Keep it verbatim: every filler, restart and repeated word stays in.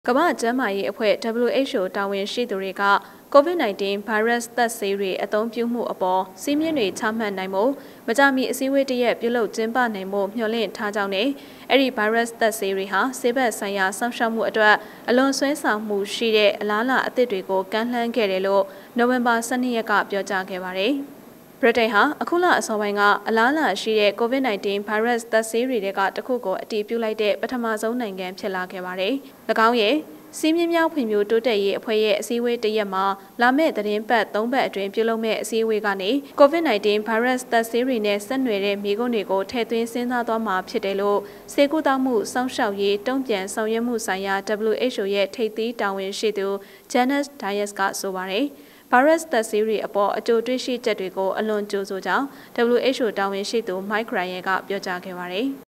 ကမ္ဘာ့ကျန်းမာရေးအဖွဲ့ W H O တာဝန်ရှိသူတွေက COVID nineteen ဗိုင်းရပ်စ်သက်ဆေးတွေအသုံးပြုမှုအပေါ်စည်းမျဉ်းတွေချမှတ်နိုင်မှုမကြမီအစည်းအဝေးတစ်ရက်ပြုလုပ်ကျင်းပနိုင်မှုမျှော်လင့်ထားကြောင်းနဲ့အဲ့ဒီဗိုင်းရပ်စ်သက်ဆေးတွေဟာဆေးဘက်ဆိုင်ရာစောင့်ရှောက်မှုအတွက်အလွန်ဆွဲဆောင်မှုရှိတဲ့အလားအလာအသစ်တွေကိုကမ်းလှမ်းခဲ့တယ်လို့နိုဝင်ဘာ၁၂ရက်ကပြောကြားခဲ့ပါတယ်။ဗြိတိန်ဟာအခုလအစောပိုင်းကအလားအလာရှိတဲ့ COVID nineteen ဗိုင်းရပ်စ်သက်ဆေးတွေကတခုကိုအတည်ပြုလိုက်တဲ့ပထမဆုံးနိုင်ငံဖြစ်လာခဲ့ပါတယ်။၎င်းရဲ့စီးမြင့်များဖွံ့ဖြိုးတိုးတက်ရေးအဖွဲ့ရဲ့အစည်းအဝေးတစ်ရက်မှာလာမယ့်သတင်းပတ်သုံးပတ်အတွင်းပြုလုပ်မယ့်အစည်းအဝေးကနေ COVID nineteen ဗိုင်းရပ်စ်သက်ဆေးတွေနဲ့ဆက်နွယ်တဲ့မိကွန်းတွေကိုထည့်သွင်းစဉ်းစားသွားမှာဖြစ်တယ်လို့ဆေးကုသမှုစောင့်ရှောက်ရေးတုံ့ပြန်ဆောင်ရွက်မှုဆိုင်ရာ W H O ရဲ့ထိပ်သီးတာဝန်ရှိသူ Janice Dias ကဆိုပါတယ်။ဗိုင်းရပ်စ်သက်ဆေးတွေအပေါ်အကျိုးတွေ့ရှိချက်တွေကိုအလွန်ကြိုဆိုကြောင်း W H O တာဝန်ရှိသူ Mike Ryan ကပြောကြားခဲ့ပါတယ်။